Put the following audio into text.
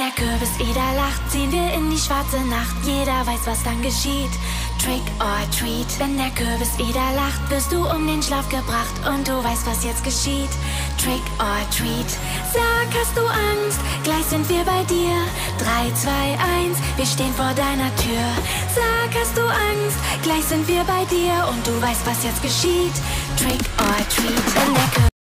der Kürbis wieder lacht, ziehen wir in die schwarze Nacht. Jeder weiß, was dann geschieht. Trick or treat. Wenn der Kürbis wieder lacht, wirst du um den Schlaf gebracht und du weißt, was jetzt geschieht. Trick or treat. Sag, hast du Angst? Gleich sind wir bei dir. 3, 2, 1, wir stehen vor deiner Tür. Sag, hast du Angst? Gleich sind wir bei dir und du weißt, was jetzt geschieht. Trick or treat. Wenn der